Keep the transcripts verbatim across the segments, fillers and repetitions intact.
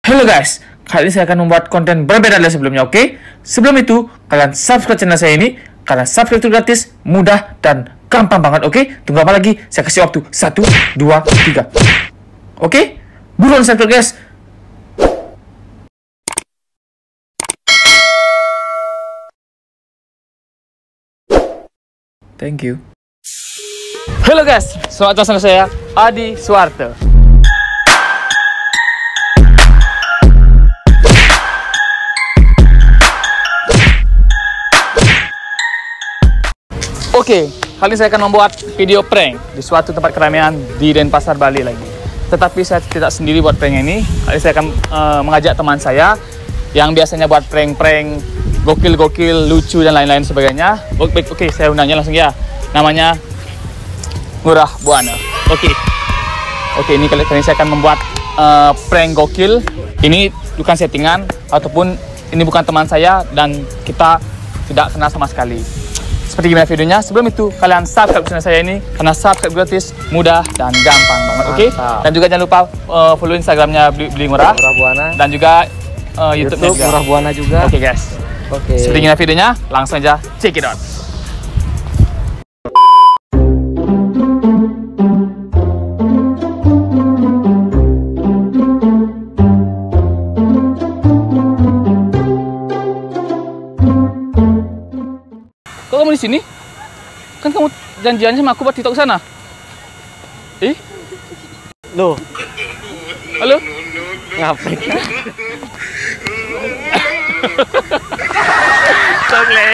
Halo guys, kali ini saya akan membuat konten berbeda dari sebelumnya, oke? Sebelum itu, kalian subscribe channel saya ini, karena subscribe itu gratis, mudah, dan gampang banget, oke? Tunggu apa lagi? Saya kasih waktu. Satu, dua, tiga. Oke? Buruan subscribe, guys! Thank you. Halo guys, selamat datang saya, Adi Suwarto. Oke, kali ini saya akan membuat video prank di suatu tempat keramaian di Denpasar, Bali lagi. Tetapi saya tidak sendiri buat prank ini. Kali ini saya akan uh, mengajak teman saya yang biasanya buat prank-prank gokil-gokil, lucu dan lain-lain sebagainya. Oke, oke, saya undangnya langsung ya. Namanya Ngurah Buana. Oke, oke, ini kali ini saya akan membuat uh, prank gokil. Ini bukan settingan ataupun ini bukan teman saya dan kita tidak kenal sama sekali. Seperti gimana videonya? Sebelum itu, kalian subscribe channel saya ini karena subscribe gratis, mudah dan gampang banget, oke? Okay? Dan juga jangan lupa uh, follow Instagramnya Beli, Beli Ngurah, Ngurah Buana, dan juga uh, YouTube-nya YouTube Ngurah Buana juga. Oke okay, guys. Oke. Okay. Seperti gimana videonya? Langsung aja check it out. Kok kamu di sini? Kan kamu janjiannya sama aku buat TikTok sana. Eh? Loh. Halo? Ngapain? Sorry.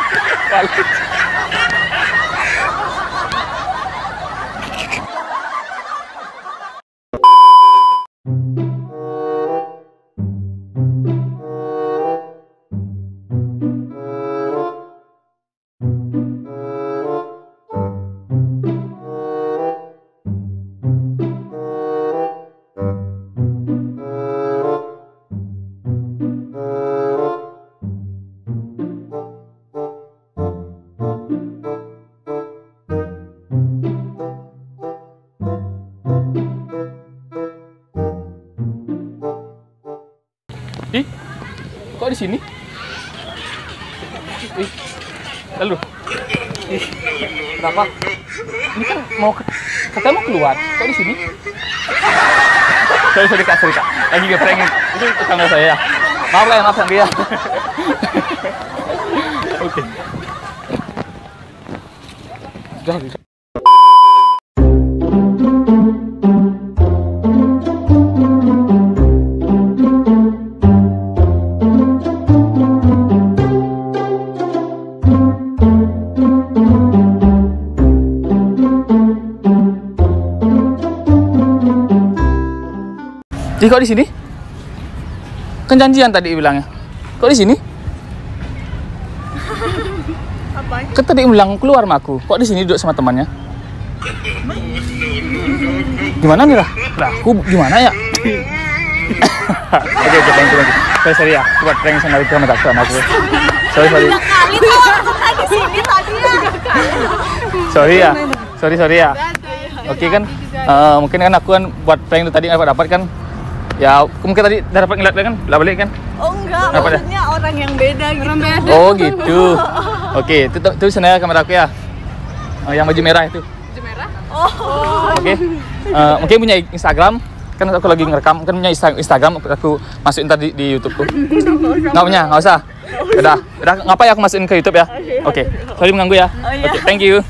Ih, kok di sini? Ih, lalu, ih, kenapa? Ini kan mau katanya mau keluar, kok di sini? Sorry, sorry kak, sorry kak, lagi nge-prank itu kamera saya ya. Maaf lah, maaf ya. Oke. Sudah, sudah. Ih, kok di sini? Kan janjian tadi bilangnya. Kok di sini? Apa? Kan tadi bilang keluar sama aku. Kok di sini duduk sama temannya? Gimana nih lah? Lah, aku gimana ya? Oke, oke, thank you, thank you. Sorry, sorry ya. Buat prank sama itu sama takut sama aku. Sorry, sorry. Kali tuh aku kan di sini tadi ya. Sorry ya. Sorry, sorry ya. Oke kan, uh, mungkin kan aku kan buat prank itu tadi nggak dapat kan. Ya, mungkin tadi udah dapat ngeliat kan? Udah balik kan? Oh enggak, Apa maksudnya dah? Orang yang beda gitu. Orang beda. Oh gitu. Oke, itu itu sana kamera aku ya. Oh, yang baju merah itu. Baju merah? Oh. Oke. Uh, mungkin punya Instagram. Kan aku lagi ngerekam, kan punya Instagram aku masukin tadi di YouTube tuh. Nggak punya, nggak usah. Udah, udah ngapain aku masukin ke YouTube ya? Oke. Sorry mengganggu ya. Oke, thank you.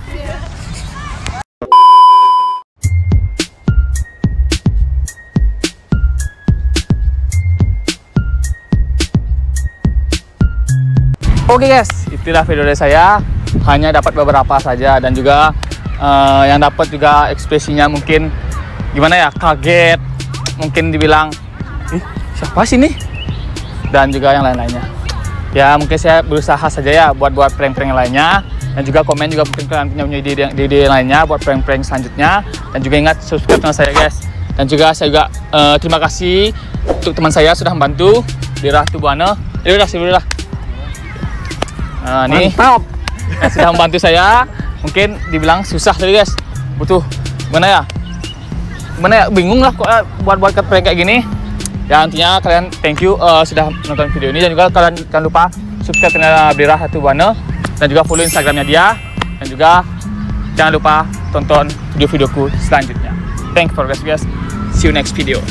Oke guys, itulah video dari saya. Hanya dapat beberapa saja dan juga uh, yang dapat juga ekspresinya mungkin gimana ya, kaget, mungkin dibilang, ih siapa sih nih? Dan juga yang lain-lainnya. Ya mungkin saya berusaha saja ya buat buat prank-prank yang lainnya. Dan juga komen juga mungkin kalian punya punya ide ide lainnya buat prank-prank selanjutnya. Dan juga ingat subscribe channel saya guys. Dan juga saya juga uh, terima kasih untuk teman saya sudah membantu di Ratu Buana. Ya udah, sudah lah. Nah, nih Mantap. Yang sudah membantu saya. Mungkin dibilang susah tadi guys, butuh gimana ya, gimana ya, bingung lah kok buat buat prank kayak gini. Ya intinya kalian thank you uh, sudah menonton video ini, dan juga kalian jangan lupa subscribe channel Brira Hatubwana dan juga follow Instagramnya dia, dan juga jangan lupa tonton video-videoku selanjutnya. Thanks for guys, guys. See you next video.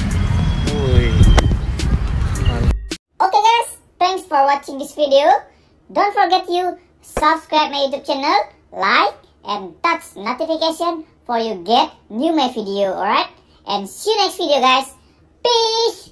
Okay guys, thanks for watching this video. Don't forget you subscribe my YouTube channel, like, and touch notification for you get new my video, alright? And see you next video guys. Peace!